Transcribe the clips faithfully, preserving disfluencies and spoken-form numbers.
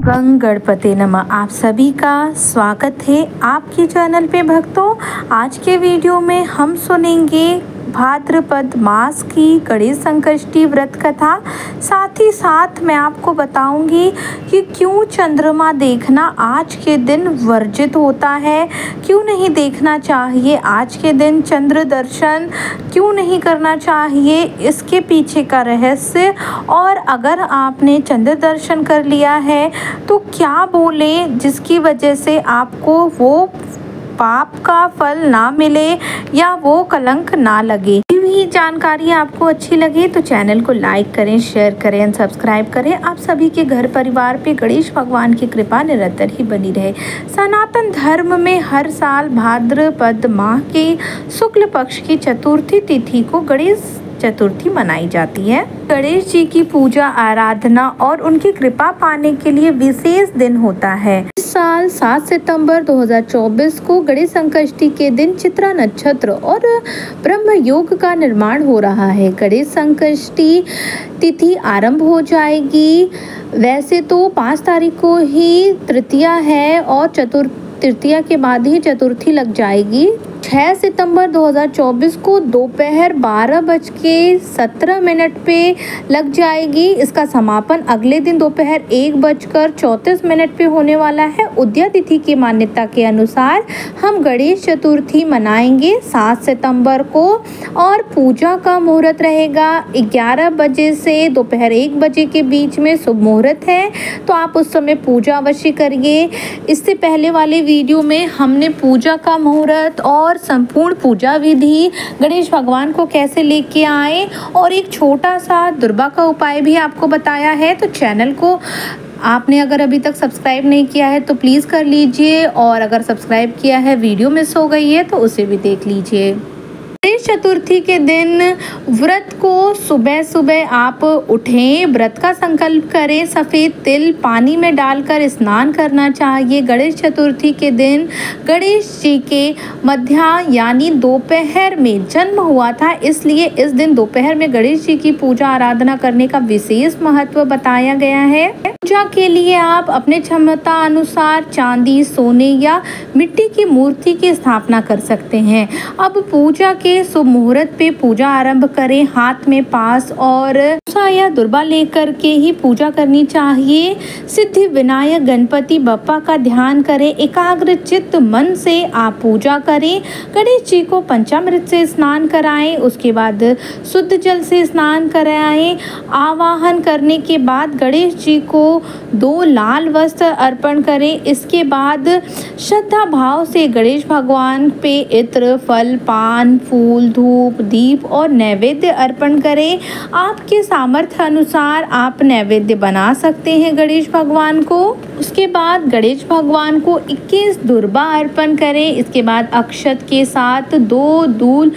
गंग गणपते नमः। आप सभी का स्वागत है आपके चैनल पे भक्तों। आज के वीडियो में हम सुनेंगे भाद्रपद मास की गणेश संकष्टी व्रत कथा। साथ ही साथ मैं आपको बताऊंगी कि क्यों चंद्रमा देखना आज के दिन वर्जित होता है, क्यों नहीं देखना चाहिए आज के दिन चंद्र दर्शन, क्यों नहीं करना चाहिए, इसके पीछे का रहस्य, और अगर आपने चंद्र दर्शन कर लिया है तो क्या बोले जिसकी वजह से आपको वो पाप का फल ना मिले या वो कलंक ना लगे। भी जानकारी आपको अच्छी लगे तो चैनल को लाइक करें, शेयर करें एंड सब्सक्राइब करें। आप सभी के घर परिवार पे गणेश भगवान की कृपा निरंतर ही बनी रहे। सनातन धर्म में हर साल भाद्रपद माह के शुक्ल पक्ष की चतुर्थी तिथि को गणेश चतुर्थी मनाई जाती है। गणेश जी की पूजा आराधना और उनकी कृपा पाने के लिए विशेष दिन होता है। इस साल सात सितंबर दो हज़ार चौबीस को गणेश संकष्टी के दिन चित्रा नक्षत्र और ब्रह्म योग का निर्माण हो रहा है। गणेश संकष्टी तिथि आरंभ हो जाएगी। वैसे तो पाँच तारीख को ही तृतीया है और चतुर्थ तृतीया के बाद ही चतुर्थी लग जाएगी। छह सितंबर दो हज़ार चौबीस को दोपहर बारह बज के सत्रह मिनट पे लग जाएगी। इसका समापन अगले दिन दोपहर एक बजकर चौंतीस मिनट पे होने वाला है। उदया तिथि की मान्यता के अनुसार हम गणेश चतुर्थी मनाएंगे सात सितंबर को, और पूजा का मुहूर्त रहेगा ग्यारह बजे से दोपहर एक बजे के बीच में शुभ मुहूर्त है, तो आप उस समय पूजा अवश्य करिए। इससे पहले वाले वीडियो में हमने पूजा का मुहूर्त और संपूर्ण पूजा विधि, गणेश भगवान को कैसे लेके आए और एक छोटा सा दुर्बा का उपाय भी आपको बताया है। तो चैनल को आपने अगर अभी तक सब्सक्राइब नहीं किया है तो प्लीज़ कर लीजिए, और अगर सब्सक्राइब किया है वीडियो मिस हो गई है तो उसे भी देख लीजिए। गणेश चतुर्थी के दिन व्रत को सुबह सुबह आप उठें, व्रत का संकल्प करें, सफ़ेद तिल पानी में डालकर स्नान करना चाहिए। गणेश चतुर्थी के दिन गणेश जी के मध्या यानी दोपहर में जन्म हुआ था, इसलिए इस दिन दोपहर में गणेश जी की पूजा आराधना करने का विशेष महत्व बताया गया है। पूजा के लिए आप अपने क्षमता अनुसार चांदी, सोने या मिट्टी की मूर्ति की स्थापना कर सकते हैं। अब पूजा के शुभ मुहूर्त पे पूजा आरंभ करें। हाथ में पास और या दुर्बा लेकर के ही पूजा करनी चाहिए। सिद्धि विनायक गणपति बप्पा का ध्यान करें। एकाग्र चित्त मन से आप पूजा करें। गणेश जी को पंचामृत से स्नान कराएं, उसके बाद शुद्ध जल से स्नान कराएं। आवाहन करने के बाद गणेश जी को दो लाल वस्त्र अर्पण करें। इसके बाद श्रद्धा भाव से गणेश भगवान पे इत्र, फल, पान, फूल, धूप, दीप और नैवेद्य अर्पण करें। आपके सामर्थ्य अनुसार आप नैवेद्य बना सकते हैं गणेश भगवान को। उसके बाद गणेश भगवान को इक्कीस दुर्बा अर्पण करें। इसके बाद अक्षत के साथ दो दूल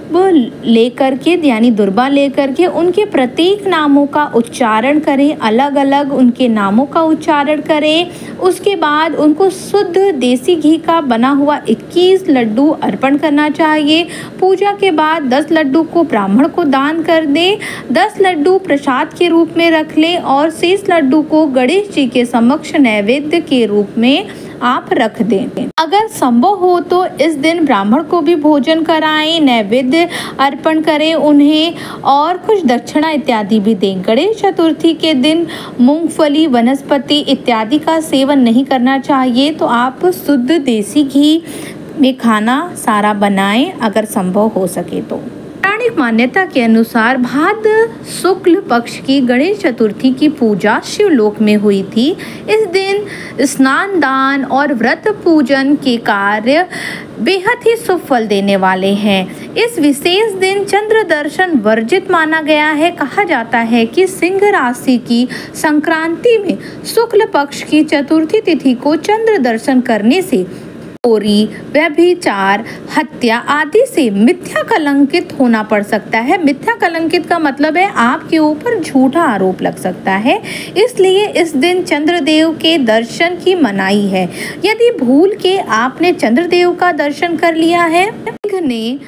लेकर के यानी दुर्बा लेकर के उनके प्रत्येक नामों का उच्चारण करें, अलग अलग उनके नामों का उच्चारण करें। उसके बाद उनको शुद्ध देसी घी का बना हुआ इक्कीस लड्डू अर्पण करना चाहिए। पूजा के बाद दस लड्डू को ब्राह्मण को दान कर दें, दस लड्डू प्रसाद के रूप में रख लें और शेष लड्डू को गणेश जी के समक्ष नैवेद्य के रूप में आप रख दें। अगर संभव हो तो इस दिन ब्राह्मण को भी भोजन कराएं, नैवेद्य अर्पण करें उन्हें, और कुछ दक्षिणा इत्यादि भी दें। गणेश चतुर्थी के दिन मूंगफली, वनस्पति इत्यादि का सेवन नहीं करना चाहिए, तो आप शुद्ध देसी घी में खाना सारा बनाएं अगर संभव हो सके तो। पौराणिक मान्यता के अनुसार भाद्र शुक्ल पक्ष की गणेश चतुर्थी की पूजा शिवलोक में हुई थी। इस दिन स्नान, दान और व्रत पूजन के कार्य बेहद ही शुभ फल देने वाले हैं। इस विशेष दिन चंद्र दर्शन वर्जित माना गया है। कहा जाता है कि सिंह राशि की संक्रांति में शुक्ल पक्ष की चतुर्थी तिथि को चंद्र दर्शन करने से चोरी, व्यभिचार, हत्या आदि से मिथ्या कलंकित होना पड़ सकता है। मिथ्या कलंकित का मतलब है आपके ऊपर झूठा आरोप लग सकता है, इसलिए इस दिन चंद्रदेव के दर्शन की मनाही है। यदि भूल के आपने चंद्रदेव का दर्शन कर लिया है, ने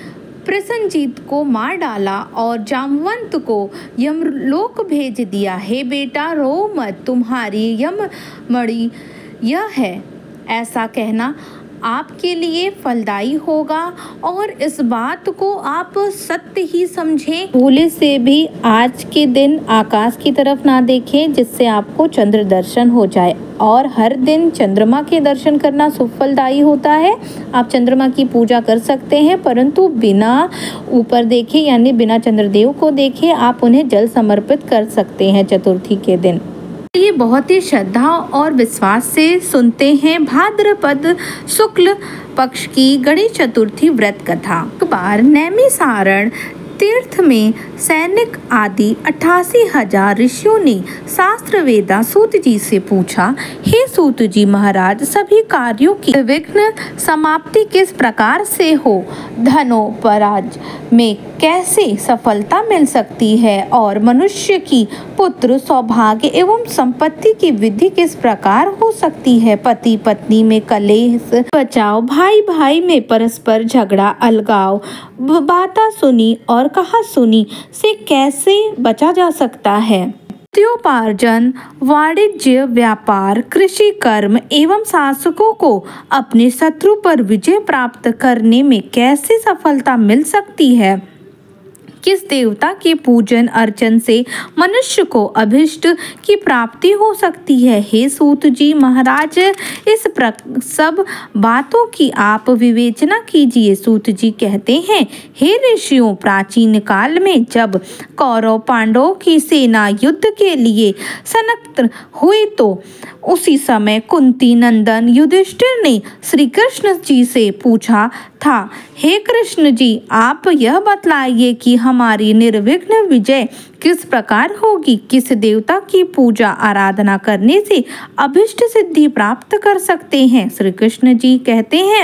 प्रसन्नजीत को मार डाला और जामवंत को यमलोक भेज दिया। हे बेटा, रो मत, तुम्हारी यममणि यह है। ऐसा कहना आपके लिए फलदायी होगा और इस बात को आप सत्य ही समझें। भूले से भी आज के दिन आकाश की तरफ ना देखें, जिससे आपको चंद्र दर्शन हो जाए। और हर दिन चंद्रमा के दर्शन करना सुफलदायी होता है। आप चंद्रमा की पूजा कर सकते हैं, परंतु बिना ऊपर देखे यानी बिना चंद्रदेव को देखे आप उन्हें जल समर्पित कर सकते हैं चतुर्थी के दिन। ये बहुत ही श्रद्धा और विश्वास से सुनते हैं भाद्रपद शुक्ल पक्ष की गणेश चतुर्थी व्रत कथा। एक बार नैमिषारण्य तीर्थ में सैनिक आदि अट्ठासी हजार ऋषियों ने शास्त्र वेदा सूत जी से पूछा, हे सूत जी महाराज, सभी कार्यों की विघ्न समाप्ति किस प्रकार से हो? धनोपराज में कैसे सफलता मिल सकती है और मनुष्य की पुत्र सौभाग्य एवं संपत्ति की वृद्धि किस प्रकार हो सकती है? पति पत्नी में कलेश बचाव, भाई भाई में परस्पर झगड़ा, अलगाव, बाता सुनी और कहा सुनी से कैसे बचा जा सकता है? उद्योपार्जन, वाणिज्य, व्यापार, कृषि कर्म एवं शासकों को अपने शत्रु पर विजय प्राप्त करने में कैसे सफलता मिल सकती है? किस देवता के पूजन अर्चन से मनुष्य को अभिष्ट की प्राप्ति हो सकती है? हे सूत जी महाराज, इस सब बातों की आप विवेचना कीजिए। सूत जी कहते हैं, हे ऋषियों, प्राचीन काल में जब कौरव पांडवों की सेना युद्ध के लिए सन्नद्ध हुई तो उसी समय कुंती नंदन युधिष्ठिर ने श्री कृष्ण जी से पूछा था, हे कृष्ण जी, आप यह बतलाइए कि हमारी निर्विघ्न विजय किस प्रकार होगी? किस देवता की पूजा आराधना करने से अभिष्ट सिद्धि प्राप्त कर सकते हैं? श्री कृष्ण जी कहते हैं,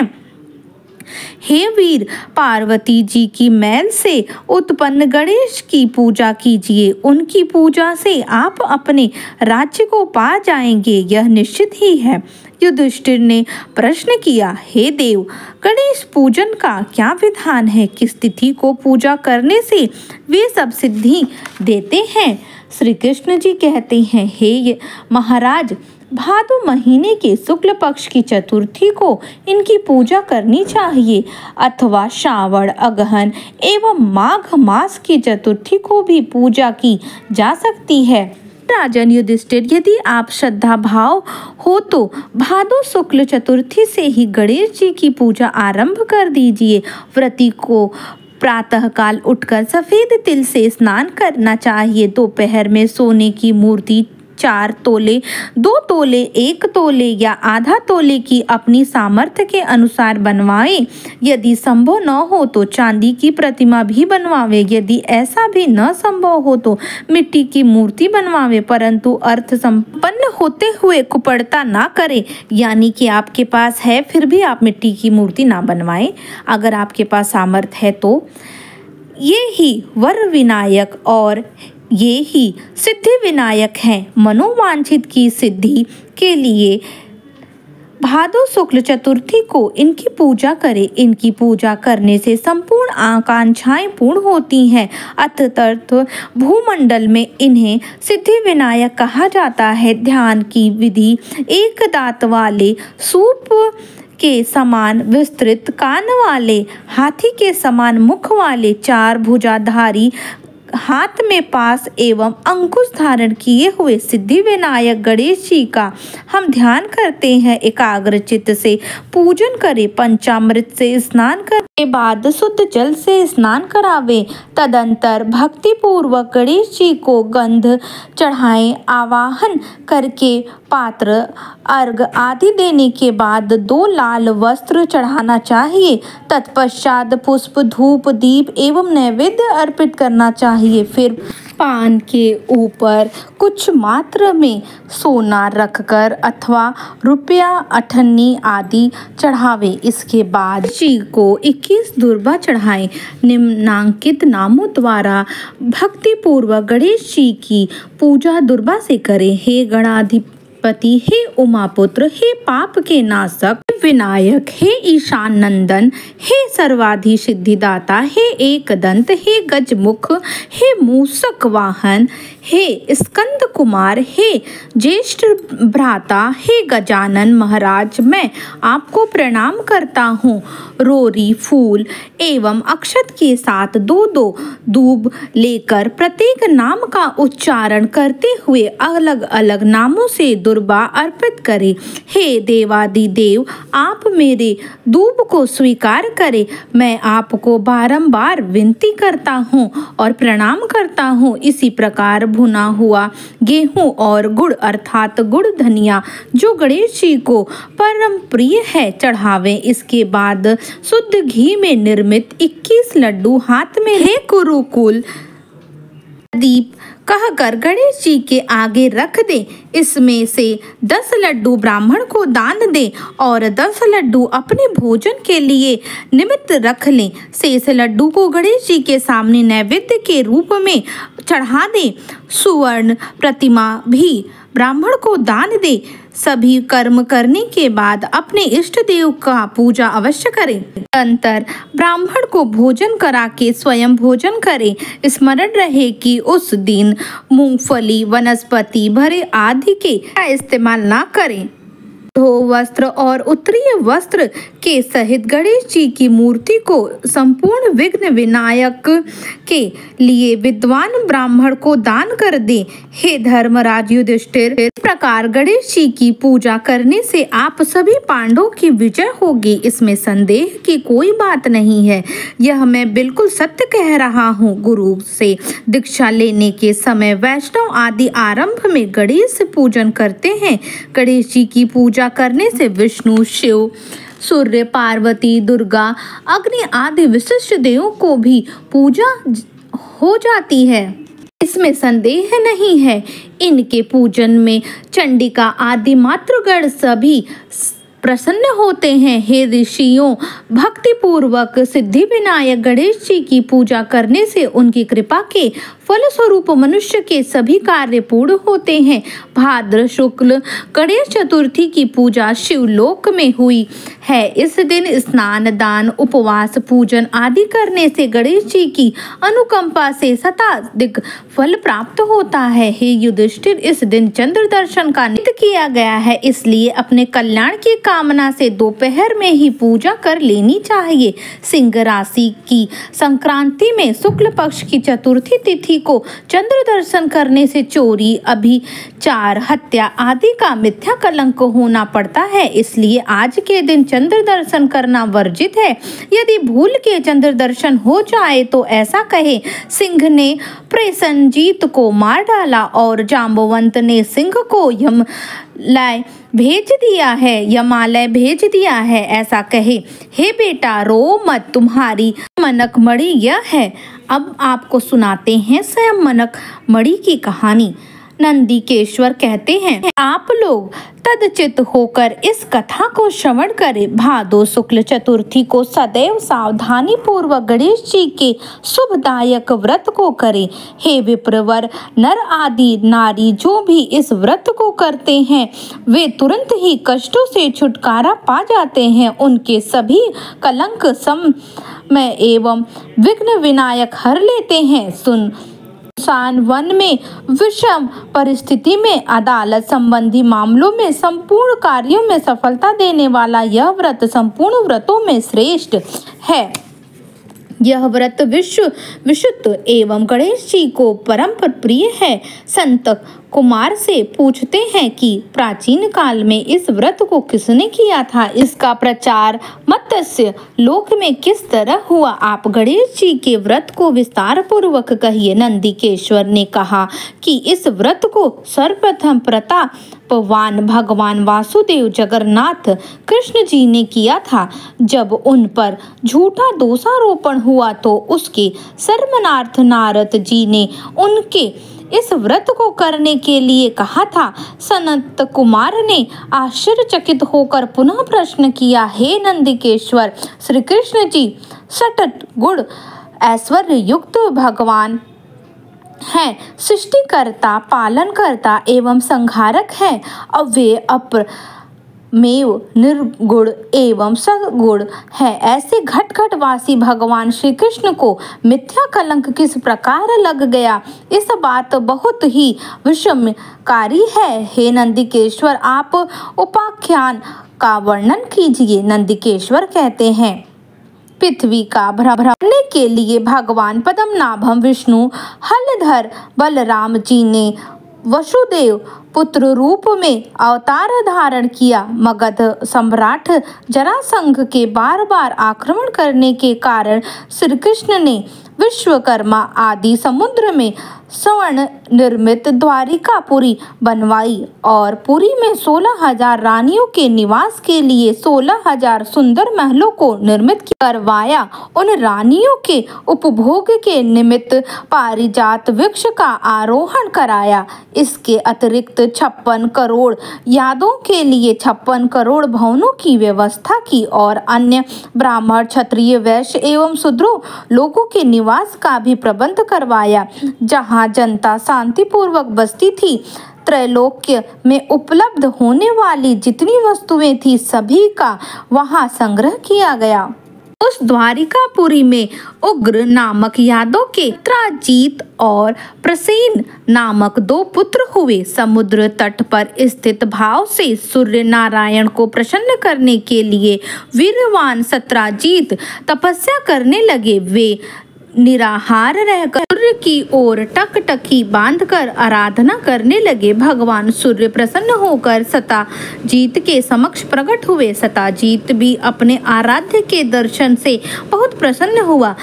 हे वीर, पार्वती जी की मैल से उत्पन्न गणेश की पूजा कीजिए। उनकी पूजा से आप अपने राज्य को पा जाएंगे, यह निश्चित ही है। युधिष्ठिर ने प्रश्न किया, हे देव, गणेश पूजन का क्या विधान है? किस तिथि को पूजा करने से वे सब सिद्धि देते हैं? श्री कृष्ण जी कहते हैं, हे महाराज, भादो महीने के शुक्ल पक्ष की चतुर्थी को इनकी पूजा करनी चाहिए, अथवा श्रावण, अगहन एवं माघ मास की चतुर्थी को भी पूजा की जा सकती है। राजन युधिष्ठिर, यदि आप श्रद्धा भाव हो तो भादो शुक्ल चतुर्थी से ही गणेश जी की पूजा आरंभ कर दीजिए। व्रती को प्रातःकाल उठकर सफेद तिल से स्नान करना चाहिए। दोपहर में सोने की मूर्ति चार तोले, दो तोले, एक तोले या आधा तोले की अपनी सामर्थ्य के अनुसार बनवाएं। यदि संभव न हो तो चांदी की प्रतिमा भी बनवावे। यदि ऐसा भी न संभव हो तो मिट्टी की मूर्ति बनवावे, परंतु अर्थ संपन्न होते हुए कुपड़ता ना करे। यानी कि आपके पास है फिर भी आप मिट्टी की मूर्ति ना बनवाएं। अगर आपके पास सामर्थ्य है तो ये ही वर विनायक और ये ही सिद्धि विनायक हैं। मनोवांछित की सिद्धि के लिए भादो शुक्ल चतुर्थी को इनकी पूजा करें। इनकी पूजा करने से संपूर्ण आकांक्षाएं पूर्ण होती हैं। अतः भूमंडल में इन्हें सिद्धि विनायक कहा जाता है। ध्यान की विधि, एक दांत वाले सूप के समान विस्तृत कान वाले, हाथी के समान मुख वाले, चार भुजाधारी, हाथ में पास एवं अंकुश धारण किए हुए सिद्धि विनायक गणेश जी का हम ध्यान करते हैं। एकाग्र चित्त से पूजन करें। पंचामृत से स्नान करने के बाद शुद्ध जल से स्नान करावें। तदंतर भक्ति पूर्वक गणेश जी को गंध चढ़ाएं। आवाहन करके पात्र, अर्घ आदि देने के बाद दो लाल वस्त्र चढ़ाना चाहिए। तत्पश्चात पुष्प, धूप, दीप एवं नैवेद्य अर्पित करना चाहिए। फिर पान के ऊपर कुछ मात्रा में सोना रखकर अथवा रुपया, अठन्नी आदि चढ़ावे। इसके बाद जी को इक्कीस दुर्बा चढ़ाएं। निम्नांकित नामों द्वारा भक्ति पूर्वक गणेश जी की पूजा दुर्बा से करें। हे गणाधिप महेशपति, हे उमापुत्र, हे पाप के नाशक, विनायक, हे ईशान नंदन, हे सर्वाधि सिद्धिदाता, हे एकदंत, हे गजमुख, हे मूषक वाहन, हे स्कंद कुमार, हे ज्येष्ठ भ्राता, हे गजानन महाराज, मैं आपको प्रणाम करता हूँ। रोरी फूल एवं अक्षत के साथ दो दो दूब लेकर प्रत्येक नाम का उच्चारण करते हुए अलग अलग नामों से दुर्बा अर्पित करें। हे देवादिदेव, आप मेरे दूब को स्वीकार करें। मैं आपको बारंबार विनती करता हूँ और प्रणाम करता हूँ। इसी प्रकार भुना हुआ गेहूं और गुड़ अर्थात गुड़ धनिया जो गणेश जी को परम प्रिय है चढ़ावें। इसके बाद शुद्ध घी में निर्मित इक्कीस लड्डू हाथ में ले कुरुकुल दीप कहकर गणेश जी के आगे रख दे। इसमें से दस लड्डू ब्राह्मण को दान दे और दस लड्डू अपने भोजन के लिए निमित्त रख लें। शेष लड्डू को गणेश जी के सामने नैवेद्य के रूप में चढ़ा दे। सुवर्ण प्रतिमा भी ब्राह्मण को दान दे। सभी कर्म करने के बाद अपने इष्ट देव का पूजा अवश्य करें। अंतर ब्राह्मण को भोजन करा के स्वयं भोजन करें। स्मरण रहे कि उस दिन मूंगफली, वनस्पति भरे आदि के इस्तेमाल ना करें। धो वस्त्र और उत्तरीय वस्त्र के सहित गणेश जी की मूर्ति को संपूर्ण विघ्न विनायक के लिए विद्वान ब्राह्मण को दान कर दे। हे धर्मराज युधिष्ठिर, इस प्रकार गणेश जी की पूजा करने से आप सभी पांडवों की विजय होगी, इसमें संदेह की कोई बात नहीं है। यह मैं बिल्कुल सत्य कह रहा हूँ। गुरु से दीक्षा लेने के समय वैष्णव आदि आरंभ में गणेश पूजन करते हैं। गणेश जी की पूजा करने से विष्णु, शिव, सूर्य, पार्वती, दुर्गा, अग्नि आदि विशिष्ट देवों को भी पूजा हो जाती है, इसमें संदेह नहीं है। इनके पूजन में चंडिका आदि मातृगण सभी प्रसन्न होते हैं। हे ऋषियों, भक्ति पूर्वक सिद्धि विनायक गणेश जी की पूजा करने से उनकी कृपा के फलस्वरूप मनुष्य के सभी कार्य पूर्ण होते हैं। भाद्र शुक्ल गणेश चतुर्थी की पूजा शिवलोक में हुई है। इस दिन स्नान, दान, उपवास, पूजन आदि करने से गणेश जी की अनुकंपा से शताधिक फल प्राप्त होता है। हे युधिष्ठिर, इस दिन चंद्र दर्शन का नित्य किया गया है, इसलिए अपने कल्याण की कामना से दोपहर में ही पूजा कर लेनी चाहिए। सिंह राशि की संक्रांति में शुक्ल पक्ष की चतुर्थी तिथि को चंद्र दर्शन करने से चोरी, अभिचार, हत्या आदि का मिथ्या कलंक होना पड़ता है, इसलिए आज के दिन चंद्र दर्शन करना वर्जित है। यदि भूल के चंद्र दर्शन हो जाए तो ऐसा कहे, सिंह ने प्रसेनजीत को मार डाला और जांबवंत ने सिंह को यमलाय भेज दिया है यमालय भेज दिया है, ऐसा कहे। हे बेटा, रो मत, तुम्हारी मनक मणि यह है। अब आपको सुनाते हैं स्वयं मनक मणि की कहानी। नंदिकेश्वर कहते हैं, आप लोग तदचित होकर इस कथा को श्रवण करें। भादो शुक्ल चतुर्थी को सदैव सावधानी पूर्वक गणेश जी के शुभदायक व्रत को करें। हे विप्रवर, नर आदि नारी जो भी इस व्रत को करते हैं वे तुरंत ही कष्टों से छुटकारा पा जाते हैं। उनके सभी कलंक समय एवं विघ्न विनायक हर लेते हैं। सुन सान वन में विषम परिस्थिति में अदालत संबंधी मामलों में संपूर्ण कार्यों में सफलता देने वाला यह व्रत संपूर्ण व्रतों में श्रेष्ठ है। यह व्रत विश्व विशुद्ध एवं गणेश जी को परम प्रिय है। संत कुमार से पूछते हैं कि प्राचीन काल में इस व्रत को किसने किया था, इसका प्रचार मत्स्य लोक में किस तरह हुआ, आप गणेश जी के व्रत को विस्तार पूर्वक कहिए। नंदिकेश्वर ने कहा कि इस व्रत को सर्वप्रथम प्रतापवान भगवान वासुदेव जगन्नाथ कृष्ण जी ने किया था। जब उन पर झूठा दोषारोपण हुआ तो उसके सर्वनार्थ नारद जी ने उनके इस व्रत को करने के लिए कहा था। सनत कुमार ने आश्चर्यचकित होकर पुनः प्रश्न किया, हे नंदिकेश्वर, श्री कृष्ण जी सतत गुण ऐश्वर्य युक्त भगवान हैं, सृष्टिकर्ता, पालनकर्ता एवं संहारक हैं। अव्यय, अपरमेव, निर्गुण एवं सगुण है। ऐसे घट घट वासी भगवान श्री कृष्ण को मिथ्या कलंक किस प्रकार लग गया, इस बात बहुत ही विषमकारी है। हे नंदिकेश्वर, आप उपाख्यान का वर्णन कीजिए। नंदिकेश्वर कहते हैं, पृथ्वी का भ्रमण के लिए भगवान पद्मनाभम विष्णु हलधर बलराम जी ने वसुदेव पुत्र रूप में अवतार धारण किया। मगध सम्राट जरासंध के बार बार आक्रमण करने के कारण श्री कृष्ण ने विश्वकर्मा आदि समुद्र में स्वर्ण निर्मित द्वारिकापुरी बनवाई और पुरी में सोलह हजार रानियों के निवास के लिए सोलह हजार सुंदर महलों को निर्मित करवाया। उन रानियों के उपभोग के निमित्त पारिजात वृक्ष का आरोहण कराया। इसके अतिरिक्त छप्पन करोड़ यादों के लिए छप्पन करोड़ भवनों की व्यवस्था की और अन्य ब्राह्मण, क्षत्रिय, वैश्य एवं शूद्रों लोगों के निवास का भी प्रबंध करवाया। जहाँ जनता शांतिपूर्वक बसती थी, त्रैलोक्य में उपलब्ध होने वाली जितनी वस्तुएं थी सभी का वहां संग्रह किया गया। उस द्वारिकापुरी में उग्र नामक यादव के त्राजीत और प्रसेन नामक दो पुत्र हुए। समुद्र तट पर स्थित भाव से सूर्य नारायण को प्रसन्न करने के लिए वीरवान सत्राजीत तपस्या करने लगे। वे निराहार रहकर सूर्य की ओर टकटकी बांधकर आराधना करने लगे। भगवान सूर्य प्रसन्न होकर सताजीत के समक्ष प्रकट हुए। सताजीत भी अपने आराध्य के दर्शन से बहुत प्रसन्न हुआ।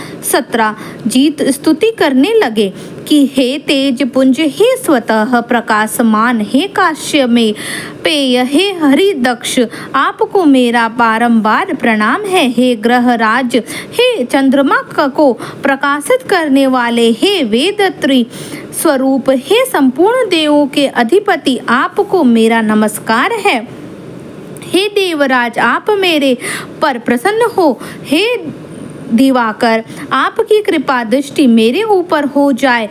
सत्राजीत स्तुति करने लगे कि हे तेज पुंज, हे स्वतः प्रकाशमान, हे काश्य में पेय, हे हरिदक्ष, आपको मेरा बारंबार प्रणाम है। हे ग्रहराज, हे चंद्रमा को प्रकाशित करने वाले, हे वेदत्री स्वरूप, हे संपूर्ण देवों के अधिपति, आपको मेरा नमस्कार है। हे देवराज, आप मेरे पर प्रसन्न हो। हे दिवाकर, आपकी कृपा दृष्टि मेरे ऊपर हो जाए।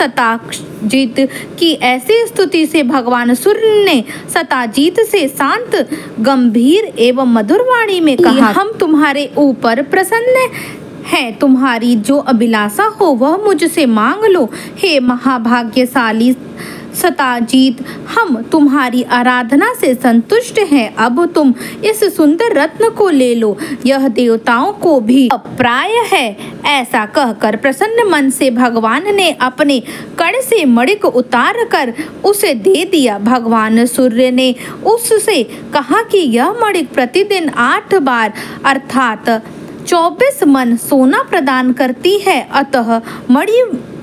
सताजीत की ऐसी स्तुति से भगवान सूर्य ने सताजीत से शांत, गंभीर एवं मधुर वाणी में कहा, हम तुम्हारे ऊपर प्रसन्न है। तुम्हारी जो अभिलाषा हो वह मुझसे मांग लो। हे महाभाग्यशाली सताजीत, हम तुम्हारी आराधना से संतुष्ट हैं। अब तुम इस सुंदर रत्न को ले लो, यह देवताओं को भी अप्राय है। ऐसा कहकर प्रसन्न मन से भगवान ने अपने कड़ से मणिक उतार कर उसे दे दिया। भगवान सूर्य ने उससे कहा कि यह मणिक प्रतिदिन आठ बार अर्थात चौबीस मन सोना प्रदान करती है, अतः मणि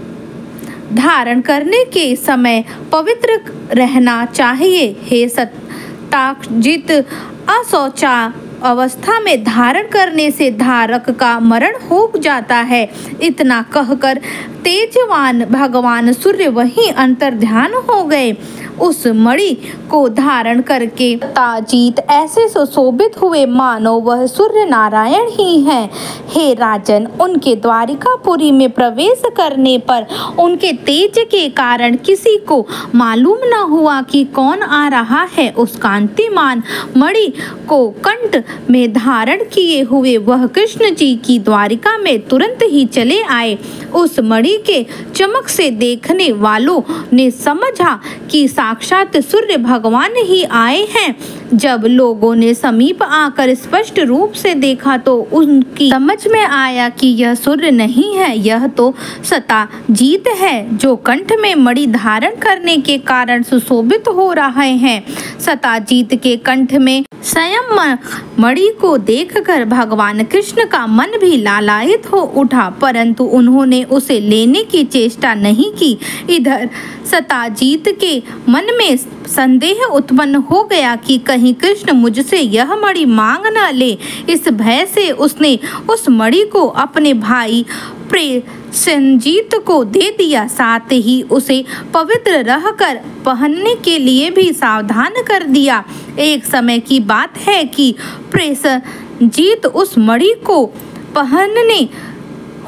धारण करने के समय पवित्र रहना चाहिए। हे सताजीत, अशौचा अवस्था में धारण करने से धारक का मरण हो जाता है। इतना कहकर तेजवान भगवान सूर्य वहीं अंतर्ध्यान हो गए। उस मणि को धारण करके सताजीत ऐसे सुशोभित हुए मानो वह सूर्य नारायण ही हैं। हे राजन, उनके द्वारिकापुरी में प्रवेश करने पर उनके तेज के कारण किसी को मालूम न हुआ कि कौन आ रहा है। उस कांतिमान मणि को कंठ में धारण किए हुए वह कृष्ण जी की द्वारिका में तुरंत ही चले आए। उस मणि के चमक से देखने वालों ने समझा कि साक्षात सूर्य भगवान ही आए हैं। जब लोगों ने समीप आकर स्पष्ट रूप से देखा तो उनकी समझ में आया कि यह सूर्य नहीं है, यह तो सताजीत है, जो कंठ में मणि धारण करने के कारण सुशोभित हो रहे हैं। सताजीत के कंठ में स्वयं मणि को देखकर भगवान कृष्ण का मन भी लालायित हो उठा, परंतु उन्होंने उसे लेने की चेष्टा नहीं की। इधर सताजीत के मन में संदेह उत्पन्न हो गया कि कहीं कृष्ण मुझसे यह मणि मांग न ले। इस भय से उसने उस मणि को अपने भाई प्रसेनजीत को दे दिया, साथ ही उसे पवित्र रहकर पहनने के लिए भी सावधान कर दिया। एक समय की बात है कि प्रसेनजीत उस मणि को पहनने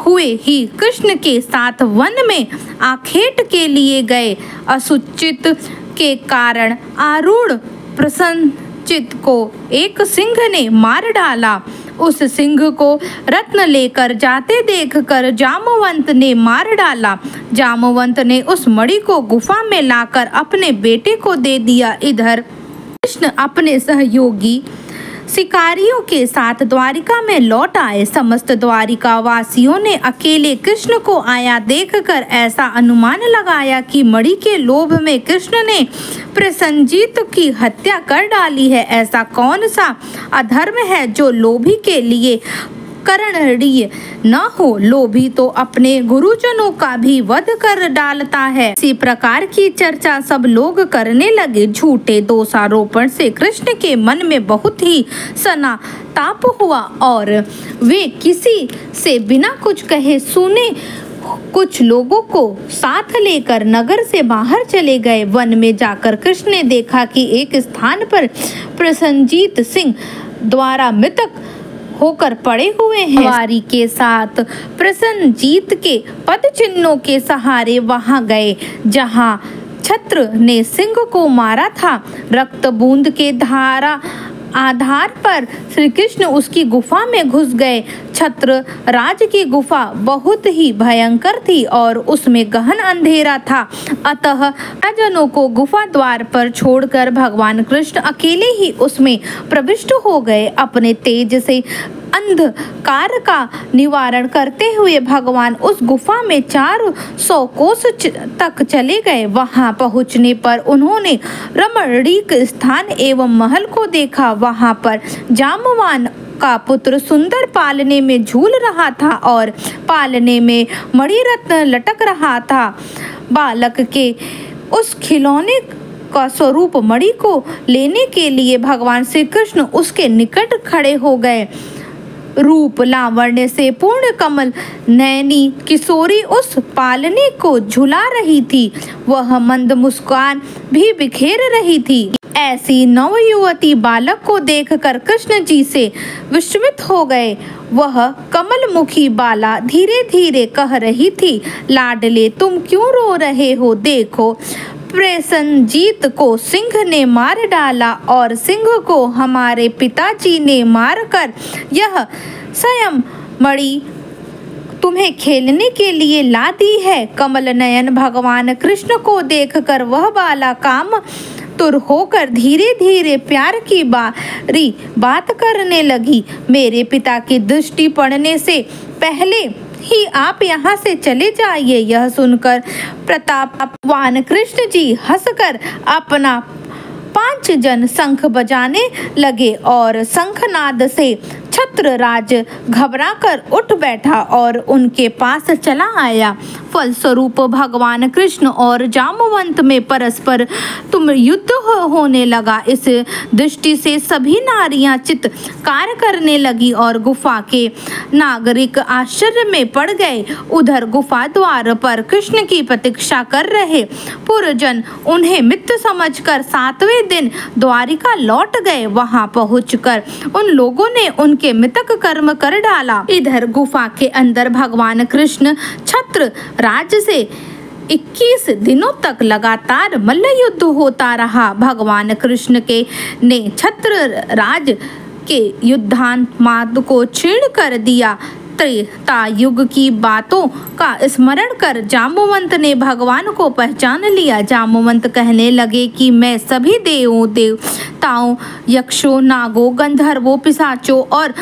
हुए ही कृष्ण के साथ वन में आखेट के लिए गए। असुचित के कारण आरूढ़ प्रसन्नचित को एक सिंह ने मार डाला। उस सिंह को रत्न लेकर जाते देखकर जामवंत ने मार डाला। जामवंत ने उस मणि को गुफा में लाकर अपने बेटे को दे दिया। इधर कृष्ण अपने सहयोगी शिकारियों के साथ द्वारिका में लौट आए। समस्त द्वारिका वासियों ने अकेले कृष्ण को आया देखकर ऐसा अनुमान लगाया कि मणि के लोभ में कृष्ण ने प्रसन्नजीत की हत्या कर डाली है। ऐसा कौन सा अधर्म है जो लोभी के लिए करणीय न हो। लोभी तो अपने गुरुजनों का भी वध कर डालता है। इसी प्रकार की चर्चा सब लोग करने लगे। झूठे दोषारोपण से कृष्ण के मन में बहुत ही सनाताप हुआ और वे किसी से बिना कुछ कहे सुने कुछ लोगों को साथ लेकर नगर से बाहर चले गए। वन में जाकर कृष्ण ने देखा कि एक स्थान पर प्रसन्नजीत सिंह द्वारा मृतक होकर पड़े हुए हैं। सवारी के साथ प्रसन्नजीत के पद चिन्हों के सहारे वहां गए जहां छत्र ने सिंह को मारा था। रक्त बूंद के धारा आधार पर श्री कृष्ण उसकी गुफा में घुस गए। छत्र राज की गुफा बहुत ही भयंकर थी और उसमें गहन अंधेरा था। अतः राजनों को गुफा द्वार पर छोड़कर भगवान कृष्ण अकेले ही उसमें प्रविष्ट हो गए। अपने तेज से अंधकार का निवारण करते हुए भगवान उस गुफा में चार सौ कोस तक चले गए। वहां पहुंचने पर उन्होंने रमणीक स्थान एवं महल को देखा। वहां पर जामवान का पुत्र सुंदर पालने में झूल रहा था और पालने में मणिरत्न लटक रहा था। बालक के उस खिलौने का स्वरूप मणि को लेने के लिए भगवान श्री कृष्ण उसके निकट खड़े हो गए। रूप लावण्य से पूर्ण कमल नयनी किशोरी उस पालने को झुला रही थी। वह मंद मुस्कान भी बिखेर रही थी। ऐसी नवयुवती बालक को देखकर कृष्ण जी से विस्मित हो गए। वह कमल मुखी बाला धीरे धीरे कह रही थी, लाडले तुम क्यों रो रहे हो? देखो प्रसन्नजीत को सिंह ने मार डाला और सिंह को हमारे पिताजी ने मारकर यह स्वयं मणि तुम्हें खेलने के लिए ला दी है। कमल नयन भगवान कृष्ण को देखकर वह बाला काम तुर होकर धीरे धीरे प्यार की बारी बात करने लगी। मेरे पिता की दृष्टि पड़ने से पहले ही आप यहाँ से चले जाइए। यह सुनकर प्रतापवान कृष्ण जी हंसकर अपना पांच जन शंख बजाने लगे और शंखनाद से छत्रराज घबराकर उठ बैठा और उनके पास चला आया। फलस्वरूप भगवान कृष्ण और जामवंत में परस्पर तुम युद्ध हो, होने लगा। इस दृष्टि से सभी नारियां चित्कार करने लगी और गुफा के नागरिक आश्चर्य में पड़ गए। उधर गुफा द्वार पर कृष्ण की प्रतीक्षा कर रहे पुरजन उन्हें मित्र समझकर सातवें दिन द्वारिका लौट गए। वहां पहुंचकर उन लोगों ने उनके मृतक कर्म कर डाला। इधर गुफा के अंदर भगवान कृष्ण छत्र राज से इक्कीस दिनों तक लगातार मल्ल युद्ध होता रहा। भगवान कृष्ण के ने छत्र राज के युद्धांत को छीण कर दिया। त्रेता युग की बातों का स्मरण कर जामवंत ने भगवान को पहचान लिया। जामवंत कहने लगे कि मैं सभी देवों देवताओं यक्षों नागों गंधर्वों पिशाचों और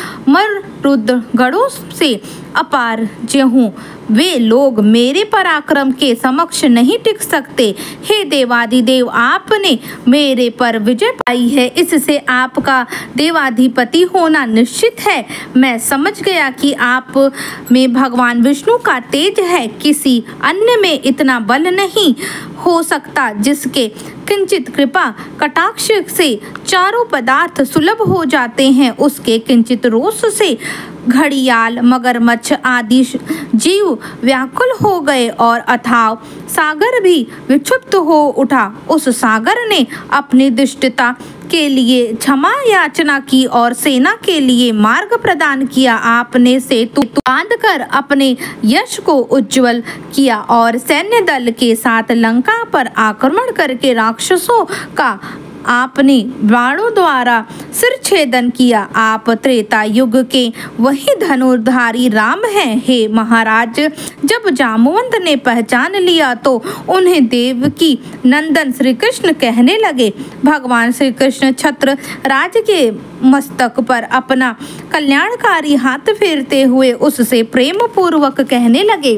मरुदगणों से अपारज हूँ। वे लोग मेरे पराक्रम के समक्ष नहीं टिक सकते। हे देवाधिदेव, आपने मेरे पर विजय पाई है, इससे आपका देवाधिपति होना निश्चित है। मैं समझ गया कि आप में भगवान विष्णु का तेज है। किसी अन्य में इतना बल नहीं हो सकता जिसके किंचित कृपा कटाक्ष से चारों पदार्थ सुलभ हो जाते हैं। उसके किंचित रोष से घड़ियाल मगरमच्छ आदि जीव व्याकुल हो गए और अथाव सागर भी विक्षुब्ध हो उठा। उस सागर ने अपनी दुष्टता के लिए क्षमा याचना की और सेना के लिए मार्ग प्रदान किया। आपने सेतु बांधकर अपने यश को उज्जवल किया और सैन्य दल के साथ लंका पर आक्रमण करके राक्षसों का आपने बाणों द्वारा सिर छेदन किया। आप त्रेता युग के वही धनुर्धारी राम हैं। हे महाराज, जब जामवंत ने पहचान लिया तो उन्हें देवकी नंदन श्री कृष्ण कहने लगे। भगवान श्री कृष्ण छत्र राज के मस्तक पर अपना कल्याणकारी हाथ फेरते हुए उससे प्रेम पूर्वक कहने लगे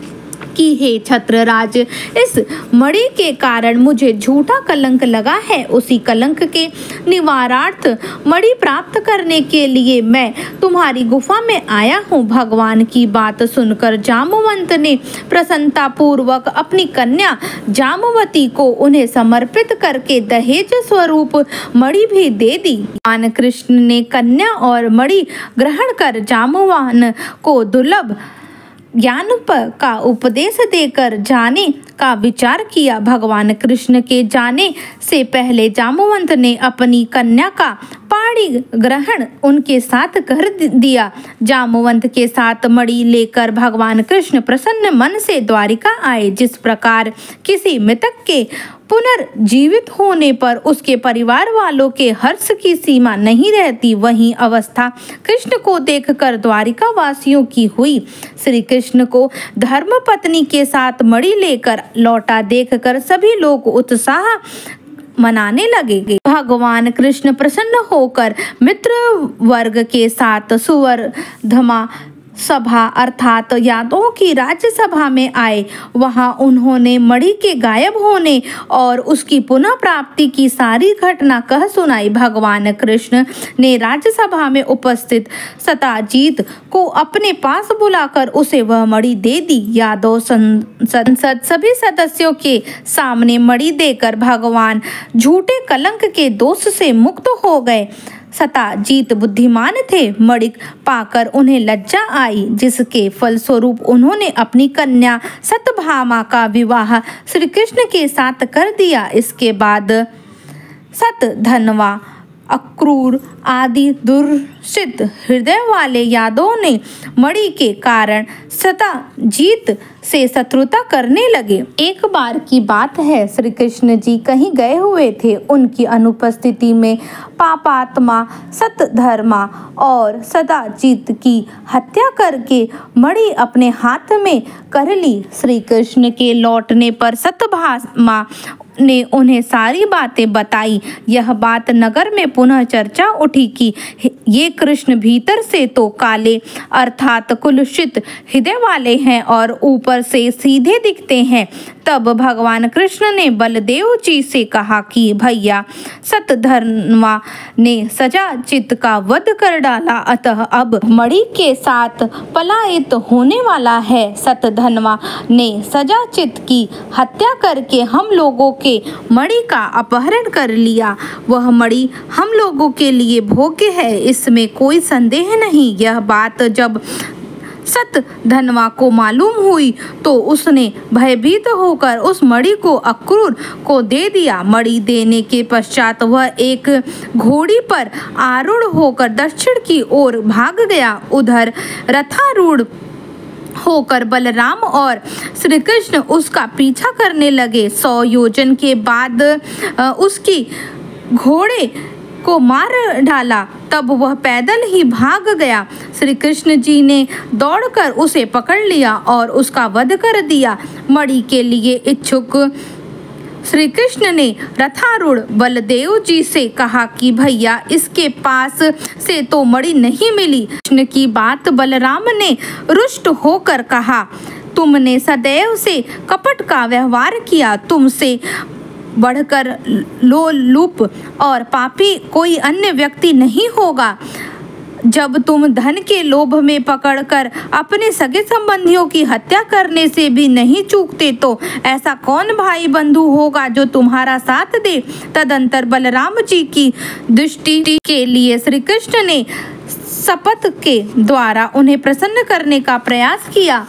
कि हे छत्रराज, इस मणि के कारण मुझे झूठा कलंक लगा है। उसी कलंक के निवारणार्थ मणि प्राप्त करने के लिए मैं तुम्हारी गुफा में आया हूँ। भगवान की बात सुनकर जामवंत ने प्रसन्नता पूर्वक अपनी कन्या जामवती को उन्हें समर्पित करके दहेज स्वरूप मणि भी दे दी। भगवान कृष्ण ने कन्या और मणि ग्रहण कर जामवान को दुर्लभ ज्ञान का उपदेश देकर जाने का विचार किया। भगवान कृष्ण के जाने से पहले जामवंत ने अपनी कन्या का पाणी ग्रहण उनके साथ कर दिया। जामवंत के साथ मणि लेकर भगवान कृष्ण प्रसन्न मन से द्वारिका आए। जिस प्रकार किसी मृतक के पुनर्जीवित होने पर उसके परिवार वालों के हर्ष की सीमा नहीं रहती, वही अवस्था कृष्ण को देखकर द्वारिका वासियों की हुई। श्री कृष्ण को धर्म पत्नी के साथ मणि लेकर लौटा देखकर सभी लोग उत्साह मनाने लगे। भगवान कृष्ण प्रसन्न होकर मित्र वर्ग के साथ सुवर्धमा सभा अर्थात यादवों की राज्यसभा में आए। वहां उन्होंने मणि के गायब होने और उसकी पुनः प्राप्ति की सारी घटना कह सुनाई। भगवान कृष्ण ने राज्यसभा में उपस्थित सताजीत को अपने पास बुलाकर उसे वह मणि दे दी। यादव संसद सभी सदस्यों के सामने मणि देकर भगवान झूठे कलंक के दोष से मुक्त हो गए। सताजीत बुद्धिमान थे। मणि पाकर उन्हें लज्जा आई, जिसके फलस्वरूप उन्होंने अपनी कन्या सत्यभामा का विवाह श्री कृष्ण के साथ कर दिया। इसके बाद सतधनवा, अक्रूर आदि दुर्शित हृदय वाले यादवों ने मणि के कारण सताजीत से शत्रुता करने लगे। एक बार की बात है, श्री कृष्ण जी कहीं गए हुए थे। उनकी अनुपस्थिति में पापात्मा सतधर्मा और सताजीत की हत्या करके मणि अपने हाथ में कर ली। श्री कृष्ण के लौटने पर सत्यभामा ने उन्हें सारी बातें बताई। यह बात नगर में पुनः चर्चा उठी कि ये कृष्ण भीतर से तो काले अर्थात कुलुषित हृदय वाले हैं और ऊपर से सीधे दिखते हैं। तब भगवान कृष्ण ने बलदेव जी से कहा कि भैया, सतधर्मा ने सताजीत का वध कर डाला, अतः अब मणि के साथ पलायित होने वाला है। सतधर्मा ने सताजीत की हत्या करके हम लोगों के मणि का अपहरण कर लिया। वह मणि हम लोगों के लिए भोग्य है, इसमें कोई संदेह नहीं। यह बात जब सतधनवा को मालूम हुई तो उसने भयभीत होकर उस मणि को अक्रूर को दे दिया। मणि देने के पश्चात वह एक घोड़ी पर आरूढ़ होकर दक्षिण की ओर भाग गया। उधर रथारूढ़ होकर बलराम और श्री कृष्ण उसका पीछा करने लगे। सौ योजन के बाद उसकी घोड़े को मार डाला, तब वह पैदल ही भाग गया। श्री कृष्ण जी ने दौड़कर उसे पकड़ लिया और उसका वध कर दिया। मणि के लिए इच्छुक श्री कृष्ण ने रथारूढ़ बलदेव जी से कहा कि भैया, इसके पास से तो मणि नहीं मिली। कृष्ण की बात बलराम ने रुष्ट होकर कहा, तुमने सदैव से कपट का व्यवहार किया। तुमसे बढ़कर लोलुप और पापी कोई अन्य व्यक्ति नहीं होगा। जब तुम धन के लोभ में पकड़कर अपने सगे संबंधियों की हत्या करने से भी नहीं चूकते, तो ऐसा कौन भाई बंधु होगा जो तुम्हारा साथ दे। तदंतर बलराम जी की दृष्टि के लिए श्री कृष्ण ने शपथ के द्वारा उन्हें प्रसन्न करने का प्रयास किया।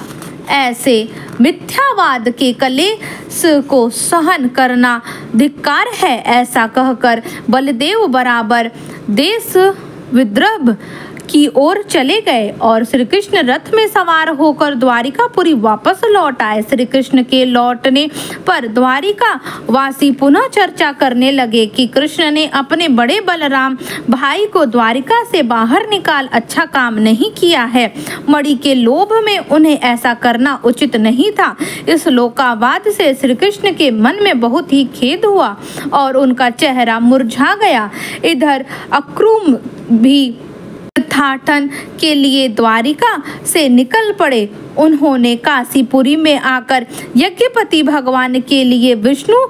ऐसे मिथ्यावाद के कलेश को सहन करना धिक्कार है। ऐसा कहकर बलदेव बराबर देश विद्रभ की ओर चले गए और श्री कृष्ण रथ में सवार होकर द्वारिकापुरी वापस लौट आए। श्री कृष्ण के लौटने पर द्वारिका वासी पुनः चर्चा करने लगे कि कृष्ण ने अपने बड़े बलराम भाई को द्वारिका से बाहर निकाल अच्छा काम नहीं किया है। मणि के लोभ में उन्हें ऐसा करना उचित नहीं था। इस लोकावाद से श्री कृष्ण के मन में बहुत ही खेद हुआ और उनका चेहरा मुरझा गया। इधर अक्रूर भी तीर्थाटन के लिए द्वारिका से निकल पड़े। उन्होंने काशीपुरी में आकर यज्ञपति भगवान के लिए विष्णु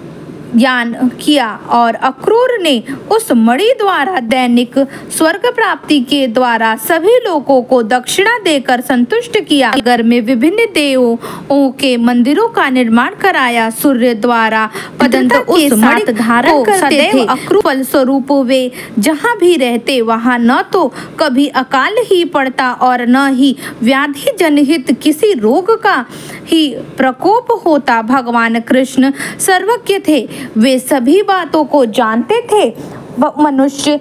ज्ञान किया और अक्रूर ने उस मणि द्वारा दैनिक स्वर्ग प्राप्ति के द्वारा सभी लोगों को दक्षिणा देकर संतुष्ट किया। नगर में विभिन्न देवों के मंदिरों का निर्माण कराया। सूर्य द्वारा पदंत उस मणि धारण करते थे। अक्रूर फलस्वरूप वे जहाँ भी रहते वहाँ न तो कभी अकाल ही पड़ता और न ही व्याधि जनहित किसी रोग का ही प्रकोप होता। भगवान कृष्ण सर्वज्ञ थे, वे सभी बातों को जानते थे। मनुष्य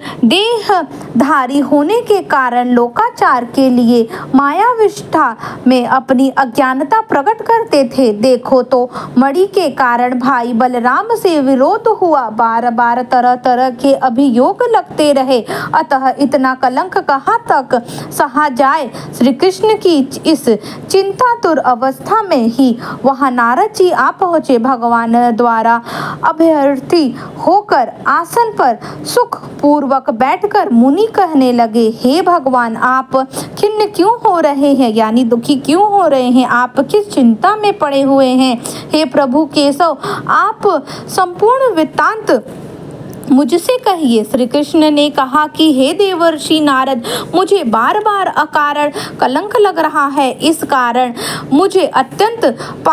देहधारी होने के कारण लोकाचार के लिए मायाविष्ठा में अपनी अज्ञानता प्रकट करते थे। देखो तो मणि के कारण भाई बलराम से विरोध हुआ, बार बार तरह तरह के अभियोग लगते रहे। अतः इतना कलंक कहाँ तक सहा जाए। श्री कृष्ण की इस चिंतातुर अवस्था में ही वहाँ नारद जी आ पहुँचे। भगवान द्वारा अभ्यर्थी होकर आसन पर सुख पूर्वक बैठकर मुनि कहने लगे, हे भगवान, आप खिन्न क्यों हो रहे हैं, यानी दुखी क्यों हो रहे हैं, आप किस चिंता में पड़े हुए हैं। हे प्रभु केशव, आप संपूर्ण वृत्तांत मुझसे कहिए। श्री कृष्ण ने कहा कि हे देवर्षि नारद, मुझे बार बार अकारण कलंक लग रहा है। इस कारण मुझे अत्यंत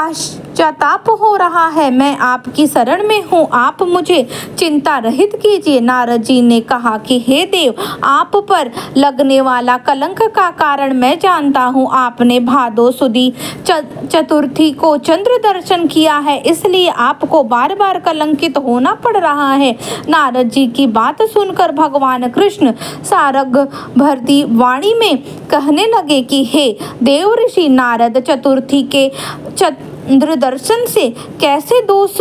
पश्चाताप हो रहा है। मैं आपकी शरण में हूँ, आप मुझे चिंता रहित कीजिए। नारद जी ने कहा कि हे देव, आप पर लगने वाला कलंक का कारण मैं जानता हूँ। आपने भादो सुदी चतुर्थी को चंद्र दर्शन किया है, इसलिए आपको बार बार कलंकित होना पड़ रहा है। नारद जी की बात सुनकर भगवान कृष्ण सारग भरती वाणी में कहने लगे कि हे देवर्षि नारद, चतुर्थी के चंद्र दर्शन से कैसे दोष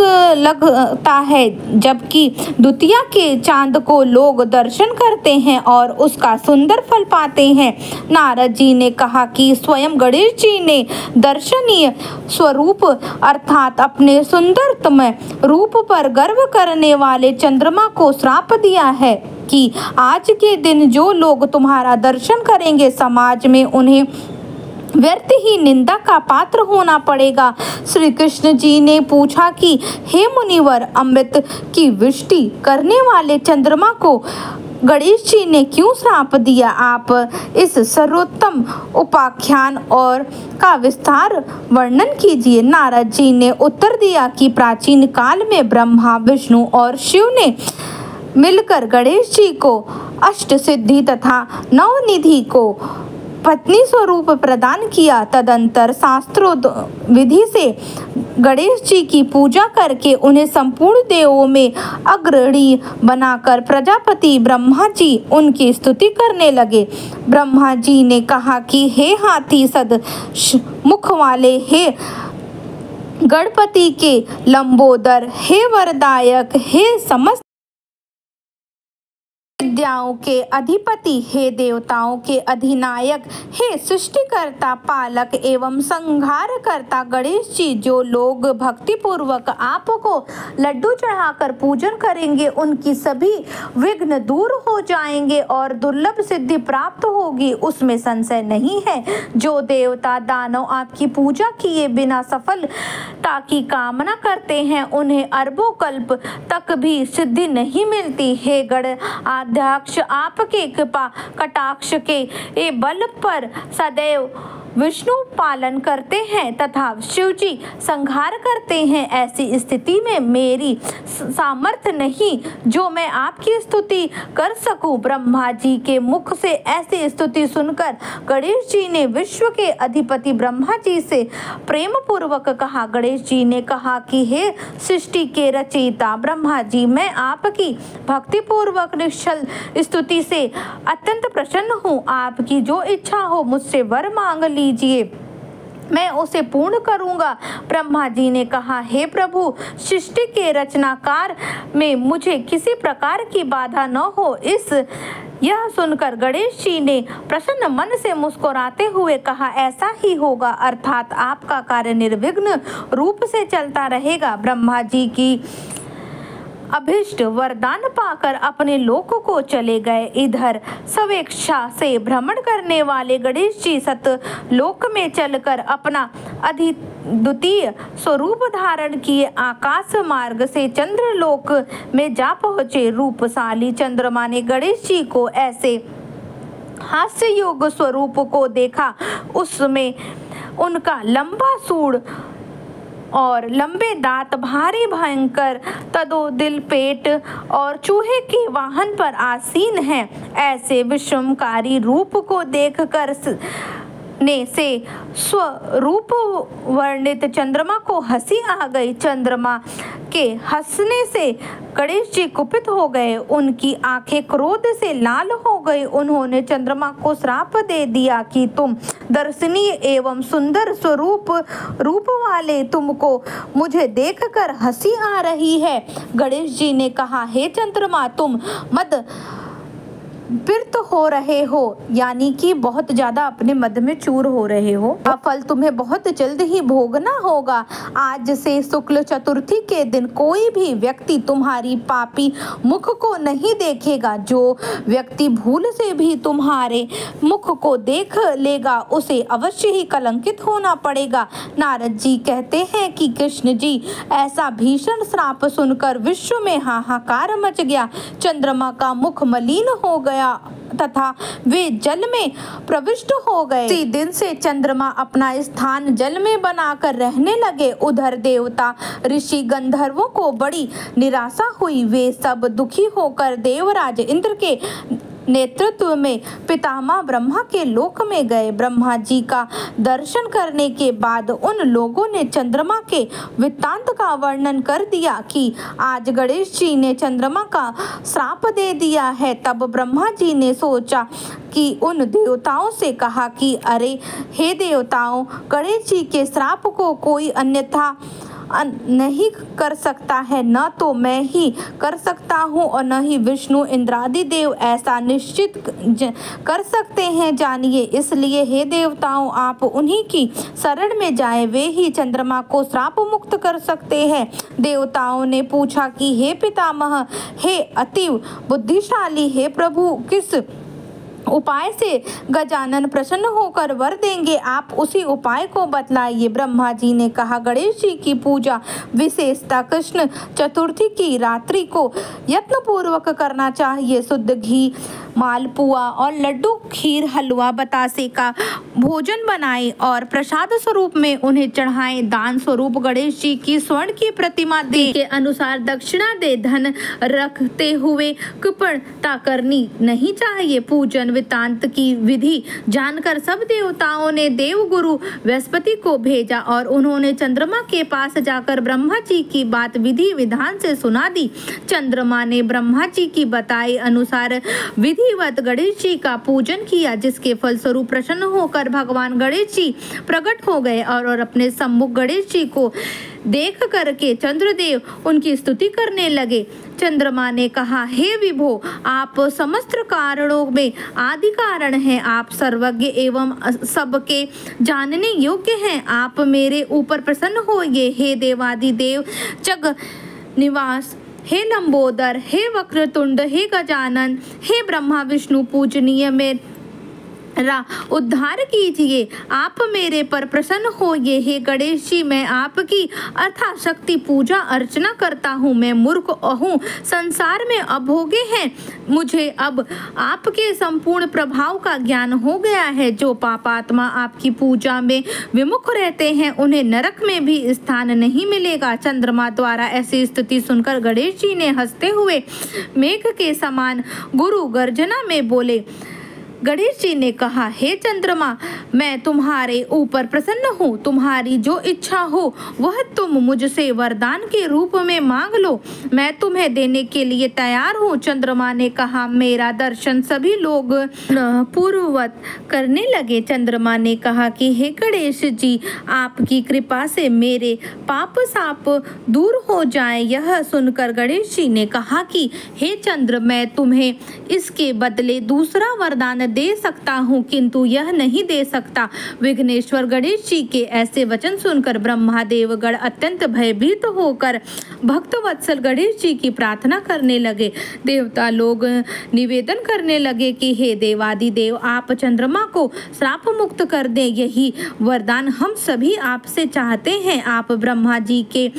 लगता है, जबकि द्वितीया के चांद को लोग दर्शन करते हैं और उसका सुंदर फल पाते हैं। नारद जी ने कहा कि स्वयं गणेश जी ने दर्शनीय स्वरूप अर्थात अपने सुंदरतम रूप पर गर्व करने वाले चंद्रमा को श्राप दिया है कि आज के दिन जो लोग तुम्हारा दर्शन करेंगे, समाज में उन्हें व्यर्थ ही निंदा का पात्र होना पड़ेगा। श्री कृष्ण जी ने पूछा कि हे मुनिवर, अमृत की वृष्टि करने वाले चंद्रमा को गणेश जी ने क्यों श्राप दिया। आप इस सर्वोत्तम उपाख्यान और का विस्तार वर्णन कीजिए। नारद जी ने उत्तर दिया कि प्राचीन काल में ब्रह्मा, विष्णु और शिव ने मिलकर गणेश जी को अष्ट सिद्धि तथा नवनिधि को पत्नी स्वरूप प्रदान किया। तदंतर शास्त्रों विधि से गणेश जी की पूजा करके उन्हें संपूर्ण देवों में अग्रणी बनाकर प्रजापति ब्रह्मा जी उनकी स्तुति करने लगे। ब्रह्मा जी ने कहा कि हे हाथी सद मुख वाले, हे गणपति के लंबोदर, हे वरदायक, हे समस्त विद्याओं के अधिपति, हे देवताओं के अधिनायक, हे सृष्टिकर्ता, पालक एवं संहार करता गणेश जी, जो लोग भक्ति पूर्वक आपको लड्डू चढ़ाकर पूजन करेंगे उनकी सभी विघ्न दूर हो जाएंगे और दुर्लभ सिद्धि प्राप्त होगी, उसमें संशय नहीं है। जो देवता दानव आपकी पूजा किए बिना सफलता की कामना करते हैं, उन्हें अरबों कल्प तक भी सिद्धि नहीं मिलती। हे गण अध्यक्ष, आपके कृपा कटाक्ष के बल पर सदैव विष्णु पालन करते हैं तथा शिवजी संहार करते हैं। ऐसी स्थिति में मेरी सामर्थ्य नहीं जो मैं आपकी स्तुति कर सकूं। ब्रह्मा जी के मुख से ऐसी स्तुति सुनकर गणेश जी ने विश्व के अधिपति ब्रह्मा जी से प्रेम पूर्वक कहा। गणेश जी ने कहा कि हे सृष्टि के रचयिता ब्रह्मा जी, मैं आपकी भक्ति पूर्वक निश्चल स्तुति से अत्यंत प्रसन्न हूँ। आपकी जो इच्छा हो मुझसे वर मांग लीजिए, मैं उसे पूर्ण करूंगा। ब्रह्मा जी ने कहा, हे प्रभु, सृष्टि के रचनाकार में मुझे किसी प्रकार की बाधा न हो। इस यह सुनकर गणेश जी ने प्रसन्न मन से मुस्कुराते हुए कहा, ऐसा ही होगा, अर्थात आपका कार्य निर्विघ्न रूप से चलता रहेगा। ब्रह्मा जी की अभिष्ट वरदान पाकर अपने लोक को चले गए। इधर स्वेच्छा से भ्रमण करने वाले गणेश जी सतलोक में चलकर अपना अद्वितीय स्वरूप धारण किए आकाश मार्ग से चंद्रलोक में जा पहुँचे। रूपशाली चंद्रमा ने गणेश जी को ऐसे हास्य योग स्वरूप को देखा। उसमें उनका लंबा सूंड और लंबे दांत, भारी भयंकर तदोदिल पेट और चूहे के वाहन पर आसीन हैं। ऐसे विषमकारी रूप को देखकर ने से स्वरूप वर्णित चंद्रमा को हंसी आ गई। चंद्रमा के हंसने से गणेश जी कुपित हो गए, उनकी आंखें क्रोध से लाल हो गई। उन्होंने चंद्रमा को श्राप दे दिया कि तुम दर्शनीय एवं सुंदर स्वरूप रूप वाले तुमको मुझे देखकर हंसी आ रही है। गणेश जी ने कहा, हे चंद्रमा, तुम मद विरक्त हो रहे हो, यानी कि बहुत ज्यादा अपने मद में चूर हो रहे हो। अब फल तुम्हें बहुत जल्द ही भोगना होगा। आज से शुक्ल चतुर्थी के दिन कोई भी व्यक्ति तुम्हारी पापी मुख को नहीं देखेगा। जो व्यक्ति भूल से भी तुम्हारे मुख को देख लेगा उसे अवश्य ही कलंकित होना पड़ेगा। नारद जी कहते हैं कि कृष्ण जी, ऐसा भीषण श्राप सुनकर विश्व में हाहाकार मच गया। चंद्रमा का मुख मलिन हो गया तथा वे जल में प्रविष्ट हो गए। इसी दिन से चंद्रमा अपना स्थान जल में बनाकर रहने लगे। उधर देवता, ऋषि, गंधर्वों को बड़ी निराशा हुई। वे सब दुखी होकर देवराज इंद्र के नेतृत्व में पितामह ब्रह्मा के लोक में गए। ब्रह्मा जी का दर्शन करने के बाद उन लोगों ने चंद्रमा के वृत्तांत का वर्णन कर दिया कि आज गणेश जी ने चंद्रमा का श्राप दे दिया है। तब ब्रह्मा जी ने सोचा कि उन देवताओं से कहा कि अरे हे देवताओं, गणेश जी के श्राप को कोई अन्यथा नहीं कर सकता है, न तो मैं ही कर सकता हूँ और न ही विष्णु इंद्रादि देव ऐसा निश्चित कर सकते हैं। जानिए, इसलिए हे देवताओं, आप उन्हीं की शरण में जाएं, वे ही चंद्रमा को श्राप मुक्त कर सकते हैं। देवताओं ने पूछा कि हे पितामह, हे अतीव बुद्धिशाली, हे प्रभु, किस उपाय से गजानन प्रसन्न होकर वर देंगे, आप उसी उपाय को बतलाइए। ब्रह्मा जी ने कहा, गणेश जी की पूजा विशेषता कृष्ण चतुर्थी की रात्रि को यत्न पूर्वक करना चाहिए। शुद्ध घी, मालपुआ और लड्डू, खीर, हलवा, बतासे का भोजन बनाएं और प्रसाद स्वरूप में उन्हें चढ़ाएं। दान स्वरूप गणेश जी की स्वर्ण की प्रतिमा दे के अनुसार दक्षिणा दे। धन रखते हुए कृपणता करनी नहीं चाहिए। पूजन वृत्तांत की विधि जानकर सब देवताओं ने देवगुरु बृहस्पति को भेजा और उन्होंने चंद्रमा के पास जाकर ब्रह्मा जी की बात विधि विधान से सुना दी। चंद्रमा ने ब्रह्मा जी की बताए अनुसार विधिवत गणेश जी का पूजन किया, जिसके फलस्वरूप प्रसन्न होकर भगवान गणेश जी प्रकट हो गए और, और अपने सम्मुख गणेश जी को देख करके चंद्रदेव उनकी स्तुति करने लगे। चंद्रमा ने कहा, हे विभो, आप समस्त कारणों में आदि कारण हैं। आप सर्वज्ञ एवं सबके जानने योग्य हैं। आप मेरे ऊपर प्रसन्न होइए। हे देवादि देव, जग निवास, हे लंबोदर, हे वक्रतुंड, हे गजानन, हे ब्रह्मा विष्णु पूजनीय में उद्धार कीजिए, आप मेरे पर प्रसन्न होइए। हे गणेश जी, मैं आपकी अर्थाशक्ति पूजा अर्चना करता हूँ। मैं मूर्ख हूँ, संसार में अभोगे हैं, मुझे अब आपके संपूर्ण प्रभाव का ज्ञान हो गया है। जो पापात्मा आपकी पूजा में विमुख रहते हैं उन्हें नरक में भी स्थान नहीं मिलेगा। चंद्रमा द्वारा ऐसी स्थिति सुनकर गणेश जी ने हंसते हुए मेघ के समान गुरु गर्जना में बोले। गणेश जी ने कहा, हे चंद्रमा, मैं तुम्हारे ऊपर प्रसन्न हूँ। तुम्हारी जो इच्छा हो वह तुम मुझसे वरदान के रूप में मांग लो, मैं तुम्हें देने के लिए तैयार हूँ। चंद्रमा ने कहा, मेरा दर्शन। सभी लोग पूर्ववत करने लगे। चंद्रमा ने कहा कि हे गणेश जी, आपकी कृपा से मेरे पाप साप दूर हो जाए। यह सुनकर गणेश जी ने कहा कि हे चंद्र, मैं तुम्हें इसके बदले दूसरा वरदान दे सकता हूँ, किंतु यह नहीं दे सकता। विघ्नेश्वर गणेश जी के ऐसे वचन सुनकर ब्रह्मा देवगण अत्यंत भयभीत होकर भक्त वत्सल गणेश जी की प्रार्थना करने लगे। देवता लोग निवेदन करने लगे कि हे देवादिदेव, आप चंद्रमा को श्राप मुक्त कर दें। यही वरदान हम सभी आपसे चाहते हैं। आप ब्रह्मा जी के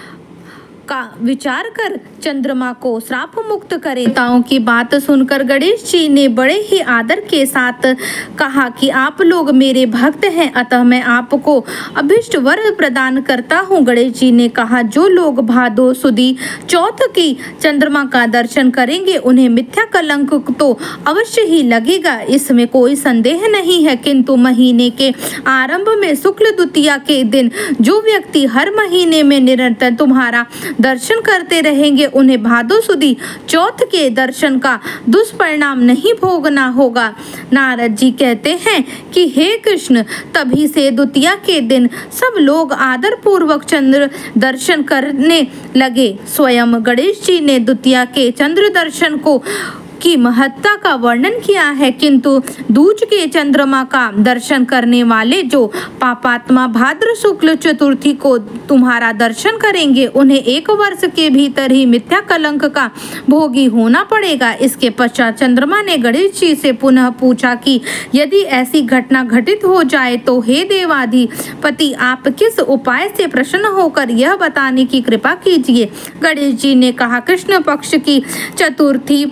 का विचार कर चंद्रमा को श्राप मुक्त करें। देवताओं की बात सुनकर गणेश जी ने बड़े ही आदर के साथ कहा कि आप लोग मेरे भक्त हैं, अतः मैं आपको अभिष्ट वर प्रदान करता हूँ। गणेश जी ने कहा, जो लोग भादो सुदी चौथ की चंद्रमा का दर्शन करेंगे उन्हें मिथ्या कलंक तो अवश्य ही लगेगा, इसमें कोई संदेह नहीं है। किंतु महीने के आरंभ में शुक्ल द्वितीया के दिन जो व्यक्ति हर महीने में निरंतर तुम्हारा दर्शन करते रहेंगे उन्हें भादो सुदी चौथ के दर्शन का दुष्परिणाम नहीं भोगना होगा। नारद जी कहते हैं कि हे कृष्ण, तभी से द्वितीया के दिन सब लोग आदर पूर्वक चंद्र दर्शन करने लगे। स्वयं गणेश जी ने द्वितीया के चंद्र दर्शन को की महत्ता का वर्णन किया है, किंतु दूज के चंद्रमा का दर्शन करने वाले जो पापात्मा भाद्र शुक्ल चतुर्थी को तुम्हारा दर्शन करेंगे उन्हें एक वर्ष के भीतर ही मिथ्या कलंक का भोगी होना पड़ेगा। इसके पश्चात चंद्रमा ने गणेश जी से पुनः पूछा कि यदि ऐसी घटना घटित हो जाए तो हे देवाधिपति, आप किस उपाय से प्रसन्न होकर यह बताने की कृपा कीजिए। गणेश जी ने कहा, कृष्ण पक्ष की चतुर्थी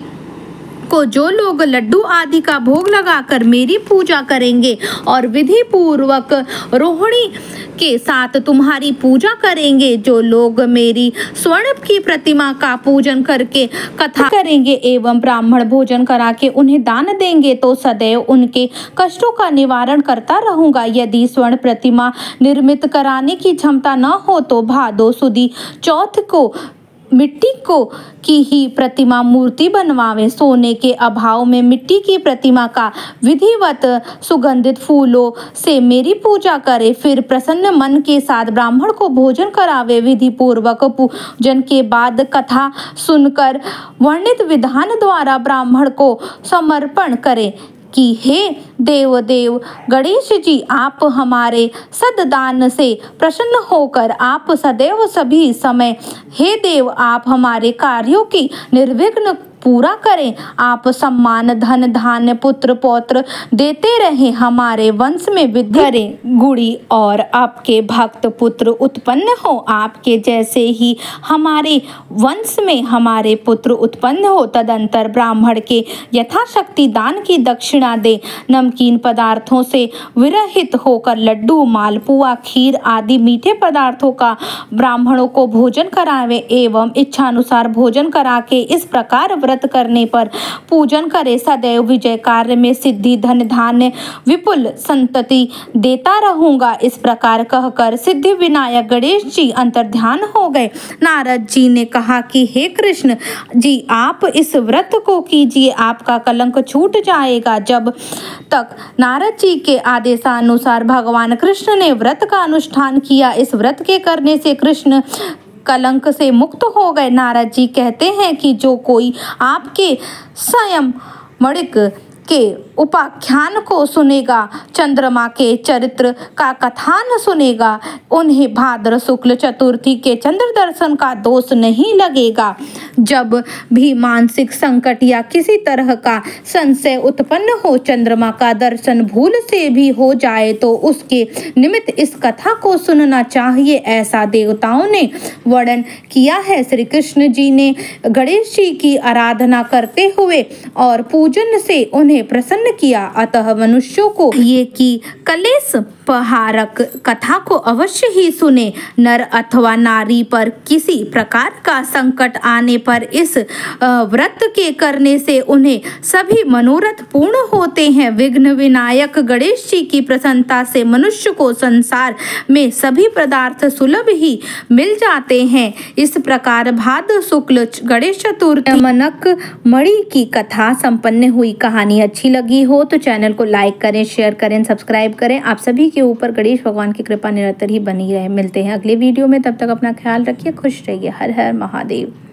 को जो लोग लड्डू आदि का भोग लगाकर मेरी पूजा करेंगे और विधि पूर्वक रोहिणी के साथ तुम्हारी पूजा करेंगे, जो लोग मेरी स्वर्ण की प्रतिमा का पूजन करके कथा करेंगे एवं ब्राह्मण भोजन करा के उन्हें दान देंगे, तो सदैव उनके कष्टों का निवारण करता रहूंगा। यदि स्वर्ण प्रतिमा निर्मित कराने की क्षमता न हो तो भादो सुदी चौथ को मिट्टी को की ही प्रतिमा मूर्ति बनवावे। सोने के अभाव में मिट्टी की प्रतिमा का विधिवत सुगंधित फूलों से मेरी पूजा करे, फिर प्रसन्न मन के साथ ब्राह्मण को भोजन करावे। विधि पूर्वक पूजन के बाद कथा सुनकर वर्णित विधान द्वारा ब्राह्मण को समर्पण करे कि हे देव देव गणेश जी, आप हमारे सद्दान से प्रसन्न होकर आप सदैव सभी समय हे देव आप हमारे कार्यों की निर्विघ्न पूरा करें। आप सम्मान धन धान्य पुत्र पौत्र देते रहें, हमारे वंश में वृद्धि करें, गुड़ी और आपके भक्त पुत्र उत्पन्न हो। आपके जैसे ही हमारे वंश में हमारे पुत्र उत्पन्न हो। तदंतर ब्राह्मण के यथाशक्ति दान की दक्षिणा दे। नमकीन पदार्थों से विरहित होकर लड्डू मालपुआ खीर आदि मीठे पदार्थों का ब्राह्मणों को भोजन करावे एवं इच्छानुसार भोजन करा के इस प्रकार व्रत करने पर पूजन करे। सदैव विजय कार्य में सिद्धि धन धान्य विपुल संतति देता रहूंगा। इस प्रकार कहकर सिद्धि विनायक गणेश जी अंतर्ध्यान हो गए। नारद जी ने कहा कि हे कृष्ण जी, आप इस व्रत को कीजिए, आपका कलंक छूट जाएगा। जब तक नारद जी के आदेशानुसार भगवान कृष्ण ने व्रत का अनुष्ठान किया, इस व्रत के करने से कृष्ण कलंक से मुक्त हो गए। नारद जी कहते हैं कि जो कोई आपके स्वयं मणिक के उपाख्यान को सुनेगा, चंद्रमा के चरित्र का कथान सुनेगा, उन्हें भाद्र शुक्ल चतुर्थी के चंद्र दर्शन का दोष नहीं लगेगा। जब भी मानसिक संकट या किसी तरह का संशय उत्पन्न हो, चंद्रमा का दर्शन भूल से भी हो जाए तो उसके निमित्त इस कथा को सुनना चाहिए, ऐसा देवताओं ने वर्णन किया है। श्री कृष्ण जी ने गणेश जी की आराधना करते हुए और पूजन से उन्हें प्रसन्न किया, अतः मनुष्यों को ये की कलेश पहारक कथा को अवश्य ही सुने। नर अथवा नारी पर किसी प्रकार का संकट आने पर इस व्रत के करने से उन्हें सभी मनोरथ पूर्ण होते हैं। विघ्न विनायक गणेश जी की प्रसन्नता से मनुष्य को संसार में सभी पदार्थ सुलभ ही मिल जाते हैं। इस प्रकार भाद्र शुक्ल गणेश चतुर्थी मनक मणि की कथा संपन्न हुई। कहानी अच्छी लगी हो तो चैनल को लाइक करें, शेयर करें, सब्सक्राइब करें। आप सभी के ऊपर गणेश भगवान की कृपा निरंतर ही बनी रहे। मिलते हैं अगले वीडियो में, तब तक अपना ख्याल रखिए, खुश रहिए। हर हर महादेव।